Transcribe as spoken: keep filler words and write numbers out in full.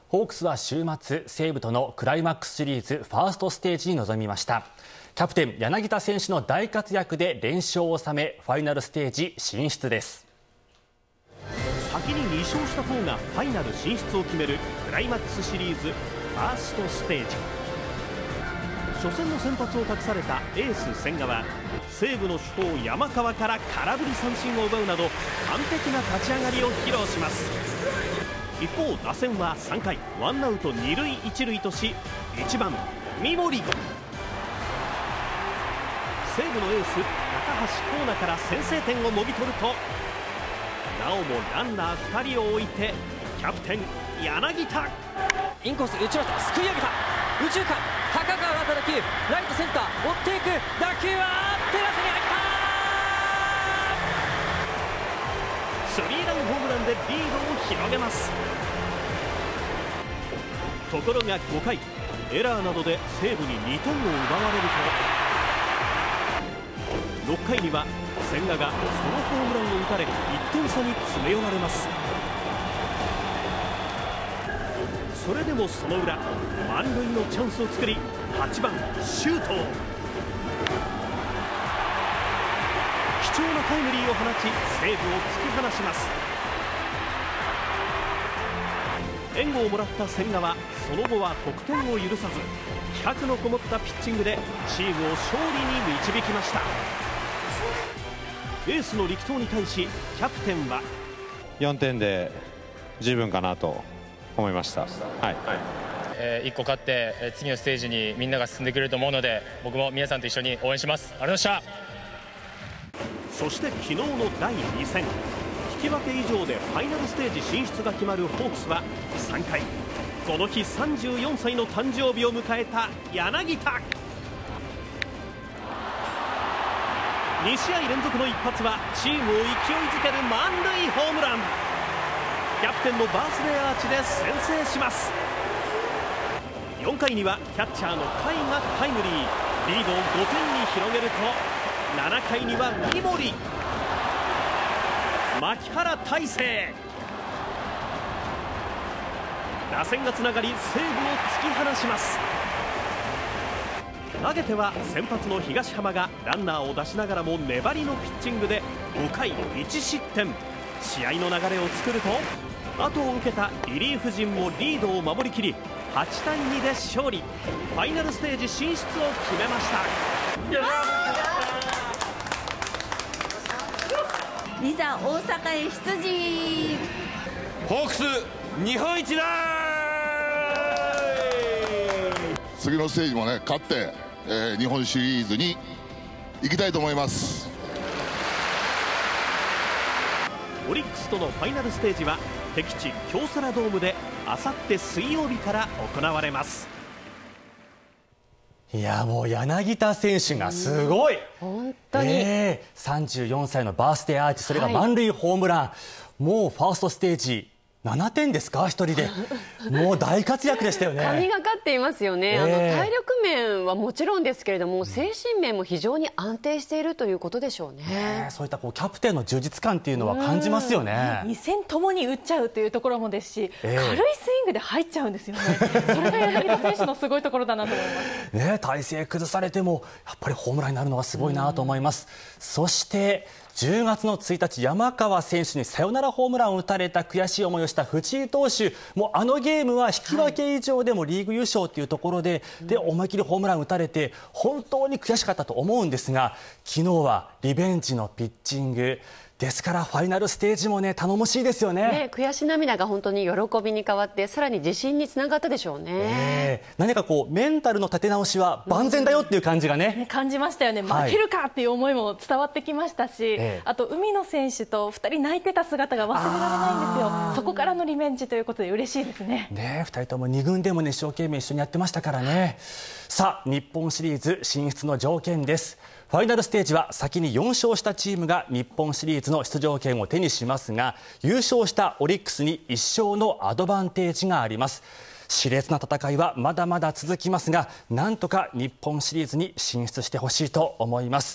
ホークスは週末、西武とのクライマックスシリーズファーストステージに臨みました。キャプテン柳田選手の大活躍で連勝を収め、ファイナルステージ進出です。 先にに勝した方がファイナル進出を決めるクライマックスシリーズファーストステージ。初戦の先発を託されたエース千賀は西武の主砲山川から空振り三振を奪うなど完璧な立ち上がりを披露します。一方打線はさんかいワンアウトに塁いち塁とし、いちばん三森、西武のエース高橋光成から先制点をもぎ取ると、なおもランナーふたりを置いてキャプテン柳田、 インコース打ちました、すくい上げた右中間、高川が打球、ライトセンター追っていく、打球はテラスに入った。 スリーランホームランでリードを広げます。ところがごかいエラーなどで西武ににてんを奪われると、ろっかいには千賀がソロホームランを打たれいってん差に詰め寄られます。それでもその裏満塁のチャンスを作り、はちばん周東、貴重なタイムリーを放ち西武を突き放します。援護をもらった千賀はその後は得点を許さず、気迫のこもったピッチングでチームを勝利に導きました。エースの力投に対しキャプテンはよんてんで十分かなと思いました。はい、 えー、いっこ勝って次のステージにみんなが進んでくれると思うので、僕も皆さんと一緒に応援します。ありがとうございました。 そして昨日のだいに戦、引き分け以上でファイナルステージ進出が決まるホークスはさんかい、この日さんじゅうよんさいの誕生日を迎えた柳田、に試合連続の一発はチームを勢いづける満塁ホームラン。キャプテンのバースデーアーチで先制します。よんかいにはキャッチャーの甲斐がタイムリー、リードをごてんに広げると、ななかいには三森、牧原大成、打線がつながり西武を突き放します。投げては先発の東浜がランナーを出しながらも粘りのピッチングでごかいいち失点、試合の流れを作ると、後を受けたリリーフ陣もリードを守りきりはちたいにで勝利、ファイナルステージ進出を決めました。 いざ大阪へ出陣、 ホークス日本一だ。 次のステージもね勝って、えー、日本シリーズに行きたいと思います。 オリックスとのファイナルステージは敵地京セラドームであさって水曜日から行われます。 いやもう柳田選手がすごい、 本当に、 えー、さんじゅうよんさいのバースデーアーチ、それが満塁ホームラン、はい、もうファーストステージななてんですか、一人でもう大活躍でしたよね。 神がかっていますよね、えー、あの体力面はもちろんですけれども、精神面も非常に安定しているということでしょうね。 ね、そういったこうキャプテンの充実感っていうのは感じますよね。 に戦ともに打っちゃうというところもですし、えー、軽いスイングで入っちゃうんですよね。それが柳田選手のすごいところだなと思います。 ね、体勢崩されてもやっぱりホームランになるのはすごいなと思います。そしてじゅうがつのついたち、山川選手にサヨナラホームランを打たれた悔しい思いをした藤井投手、もうあのゲームは引き分け以上でもリーグ優勝というところで、はい、で思い切りホームランを打たれて本当に悔しかったと思うんですが、昨日はリベンジのピッチングですから、ファイナルステージもね頼もしいですよね。 ね、悔し涙が本当に喜びに変わってさらに自信につながったでしょうね。 えー、何かこうメンタルの立て直しは万全だよっていう感じがね、 ね感じましたよね。負けるかっていう思いも伝わってきましたし、はい、あと海野選手とふたり泣いてた姿が忘れられないんですよ。そこからのリベンジということで嬉しいですね。 ね、ふたりともに軍でもね一生懸命一緒にやってましたからね。さあ日本シリーズ進出の条件です。ファイナルステージは先によん勝したチームが日本シリーズの出場権を手にしますが、優勝したオリックスにいっ勝のアドバンテージがあります。熾烈な戦いはまだまだ続きますが、なんとか日本シリーズに進出してほしいと思います。